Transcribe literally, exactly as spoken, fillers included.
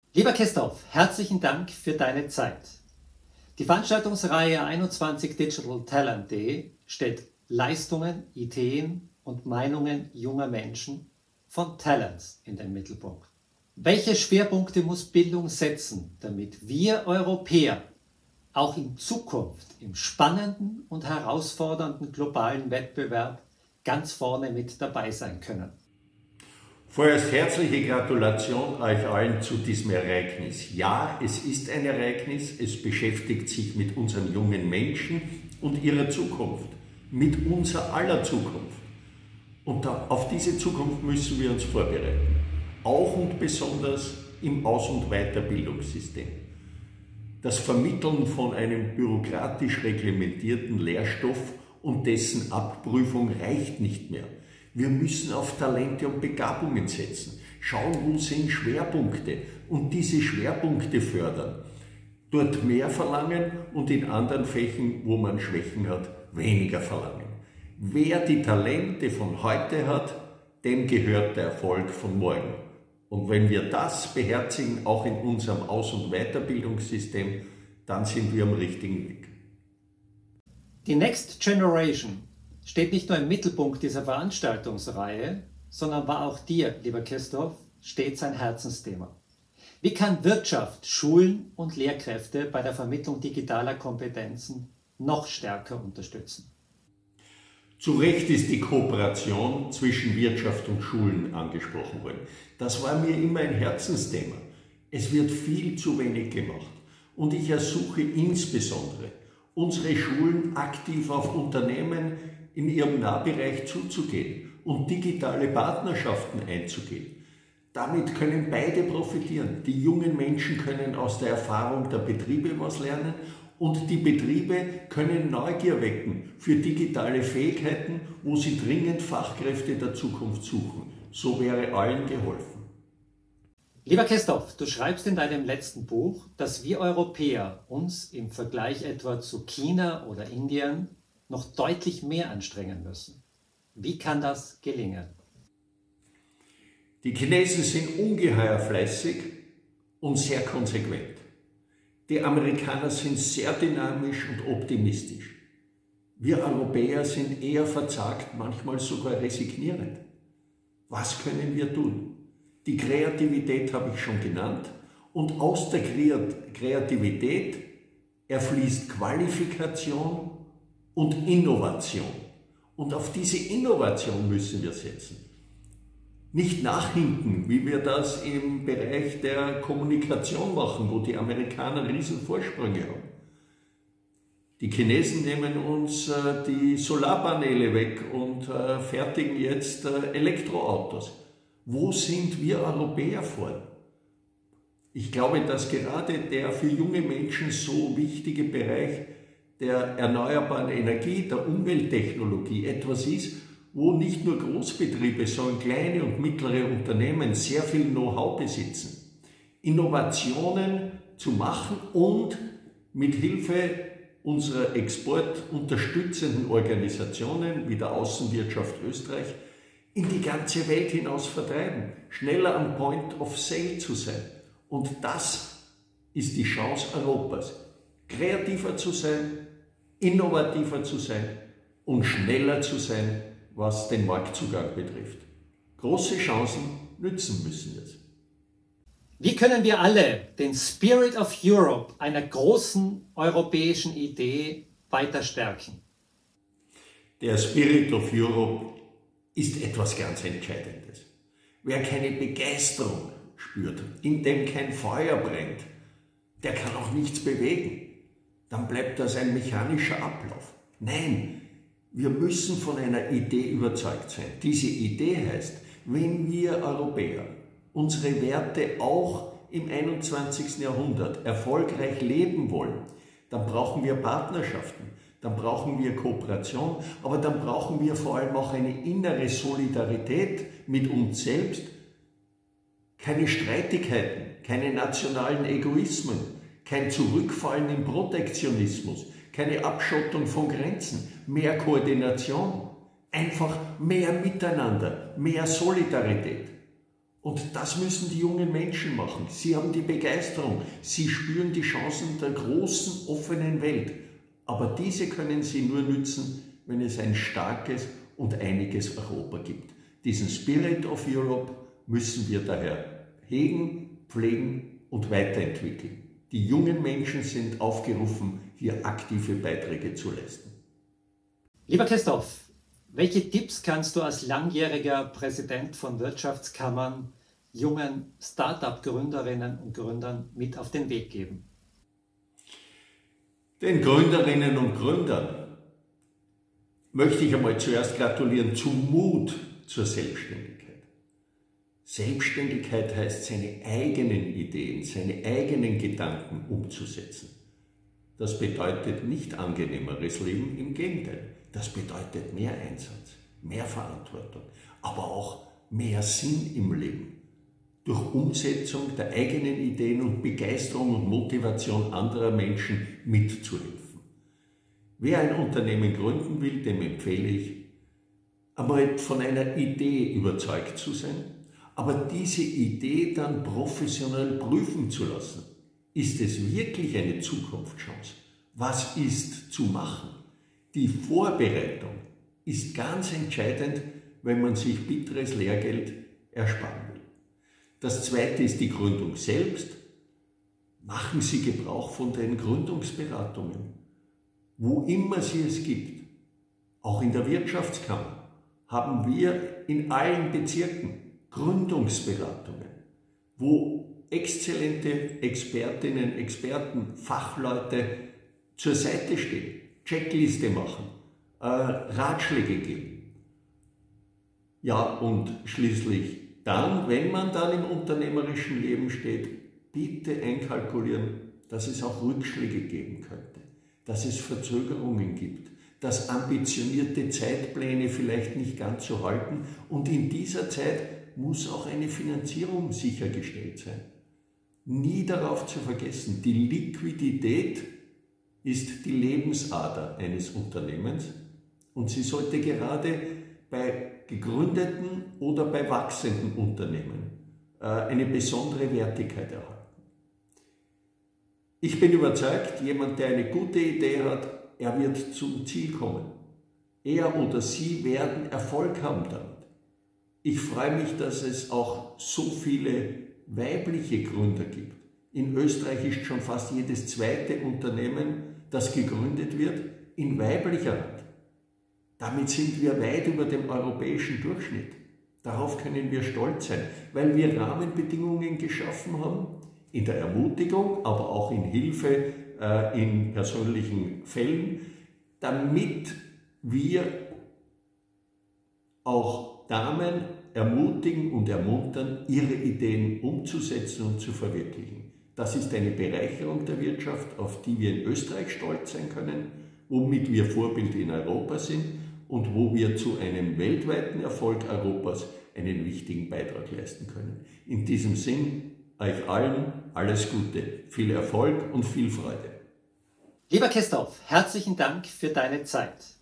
Lieber Christoph, herzlichen Dank für deine Zeit. Die Veranstaltungsreihe einundzwanzig Digital Talent Day stellt Leistungen, Ideen und Meinungen junger Menschen von Talents in den Mittelpunkt. Welche Schwerpunkte muss Bildung setzen, damit wir Europäer auch in Zukunft im spannenden und herausfordernden globalen Wettbewerb ganz vorne mit dabei sein können? Vorerst herzliche Gratulation euch allen zu diesem Ereignis. Ja, es ist ein Ereignis, es beschäftigt sich mit unseren jungen Menschen und ihrer Zukunft, mit unser aller Zukunft. Und da, auf diese Zukunft müssen wir uns vorbereiten, auch und besonders im Aus- und Weiterbildungssystem. Das Vermitteln von einem bürokratisch reglementierten Lehrstoff und dessen Abprüfung reicht nicht mehr. Wir müssen auf Talente und Begabungen setzen, schauen, wo sind Schwerpunkte und diese Schwerpunkte fördern. Dort mehr verlangen und in anderen Fächen, wo man Schwächen hat, weniger verlangen. Wer die Talente von heute hat, dem gehört der Erfolg von morgen. Und wenn wir das beherzigen, auch in unserem Aus- und Weiterbildungssystem, dann sind wir am richtigen Weg. Die Next Generation steht nicht nur im Mittelpunkt dieser Veranstaltungsreihe, sondern war auch dir, lieber Christoph, stets ein Herzensthema. Wie kann Wirtschaft, Schulen und Lehrkräfte bei der Vermittlung digitaler Kompetenzen noch stärker unterstützen? Zu Recht ist die Kooperation zwischen Wirtschaft und Schulen angesprochen worden. Das war mir immer ein Herzensthema. Es wird viel zu wenig gemacht. Und ich ersuche insbesondere, unsere Schulen aktiv auf Unternehmen in ihrem Nahbereich zuzugehen und digitale Partnerschaften einzugehen. Damit können beide profitieren. Die jungen Menschen können aus der Erfahrung der Betriebe was lernen und die Betriebe können Neugier wecken für digitale Fähigkeiten, wo sie dringend Fachkräfte der Zukunft suchen. So wäre allen geholfen. Lieber Christoph, du schreibst in deinem letzten Buch, dass wir Europäer uns im Vergleich etwa zu China oder Indien noch deutlich mehr anstrengen müssen. Wie kann das gelingen? Die Chinesen sind ungeheuer fleißig und sehr konsequent. Die Amerikaner sind sehr dynamisch und optimistisch. Wir Europäer sind eher verzagt, manchmal sogar resignierend. Was können wir tun? Die Kreativität habe ich schon genannt und aus der Kreativität erfließt Qualifikation und Innovation. Und auf diese Innovation müssen wir setzen. Nicht nachhinken, wie wir das im Bereich der Kommunikation machen, wo die Amerikaner riesen Vorsprünge haben. Die Chinesen nehmen uns äh, die Solarpaneele weg und äh, fertigen jetzt äh, Elektroautos. Wo sind wir Europäer vorn? Ich glaube, dass gerade der für junge Menschen so wichtige Bereich der erneuerbaren Energie, der Umwelttechnologie etwas ist, wo nicht nur Großbetriebe, sondern kleine und mittlere Unternehmen sehr viel Know-how besitzen. Innovationen zu machen und mit Hilfe unserer exportunterstützenden Organisationen wie der Außenwirtschaft Österreich in die ganze Welt hinaus vertreiben, schneller am Point of Sale zu sein. Und das ist die Chance Europas, kreativer zu sein, innovativer zu sein und schneller zu sein, was den Marktzugang betrifft. Große Chancen nützen müssen wir es. Wie können wir alle den Spirit of Europe, einer großen europäischen Idee, weiter stärken? Der Spirit of Europe ist etwas ganz Entscheidendes. Wer keine Begeisterung spürt, in dem kein Feuer brennt, der kann auch nichts bewegen. Dann bleibt das ein mechanischer Ablauf. Nein, wir müssen von einer Idee überzeugt sein. Diese Idee heißt, wenn wir Europäer unsere Werte auch im einundzwanzigsten Jahrhundert erfolgreich leben wollen, dann brauchen wir Partnerschaften, dann brauchen wir Kooperation, aber dann brauchen wir vor allem auch eine innere Solidarität mit uns selbst, keine Streitigkeiten, keine nationalen Egoismen, kein Zurückfallen im Protektionismus, keine Abschottung von Grenzen, mehr Koordination, einfach mehr Miteinander, mehr Solidarität. Und das müssen die jungen Menschen machen. Sie haben die Begeisterung, sie spüren die Chancen der großen, offenen Welt. Aber diese können sie nur nützen, wenn es ein starkes und einiges Europa gibt. Diesen Spirit of Europe müssen wir daher hegen, pflegen und weiterentwickeln. Die jungen Menschen sind aufgerufen, hier aktive Beiträge zu leisten. Lieber Christoph, welche Tipps kannst du als langjähriger Präsident von Wirtschaftskammern jungen Start-up-Gründerinnen und Gründern mit auf den Weg geben? Den Gründerinnen und Gründern möchte ich einmal zuerst gratulieren zum Mut zur Selbstständigkeit. Selbstständigkeit heißt, seine eigenen Ideen, seine eigenen Gedanken umzusetzen. Das bedeutet nicht angenehmeres Leben, im Gegenteil. Das bedeutet mehr Einsatz, mehr Verantwortung, aber auch mehr Sinn im Leben. Durch Umsetzung der eigenen Ideen und Begeisterung und Motivation anderer Menschen mitzuhelfen. Wer ein Unternehmen gründen will, dem empfehle ich, einmal von einer Idee überzeugt zu sein, aber diese Idee dann professionell prüfen zu lassen. Ist es wirklich eine Zukunftschance? Was ist zu machen? Die Vorbereitung ist ganz entscheidend, wenn man sich bitteres Lehrgeld ersparen will. Das zweite ist die Gründung selbst. Machen Sie Gebrauch von den Gründungsberatungen, wo immer sie es gibt. Auch in der Wirtschaftskammer haben wir in allen Bezirken Gründungsberatungen, wo exzellente Expertinnen, Experten, Fachleute zur Seite stehen, Checkliste machen, äh, Ratschläge geben. Ja, und schließlich dann, wenn man dann im unternehmerischen Leben steht, bitte einkalkulieren, dass es auch Rückschläge geben könnte, dass es Verzögerungen gibt, dass ambitionierte Zeitpläne vielleicht nicht ganz so halten und in dieser Zeit muss auch eine Finanzierung sichergestellt sein. Nie darauf zu vergessen, die Liquidität ist die Lebensader eines Unternehmens und sie sollte gerade bei gegründeten oder bei wachsenden Unternehmen äh, eine besondere Wertigkeit erhalten. Ich bin überzeugt, jemand, der eine gute Idee hat, er wird zum Ziel kommen. Er oder sie werden Erfolg haben damit. Ich freue mich, dass es auch so viele weibliche Gründer gibt. In Österreich ist schon fast jedes zweite Unternehmen, das gegründet wird, in weiblicher Hand. Damit sind wir weit über dem europäischen Durchschnitt. Darauf können wir stolz sein, weil wir Rahmenbedingungen geschaffen haben, in der Ermutigung, aber auch in Hilfe äh, in persönlichen Fällen, damit wir auch Damen ermutigen und ermuntern, ihre Ideen umzusetzen und zu verwirklichen. Das ist eine Bereicherung der Wirtschaft, auf die wir in Österreich stolz sein können, womit wir Vorbild in Europa sind und wo wir zu einem weltweiten Erfolg Europas einen wichtigen Beitrag leisten können. In diesem Sinn, euch allen alles Gute, viel Erfolg und viel Freude. Lieber Christoph, herzlichen Dank für deine Zeit.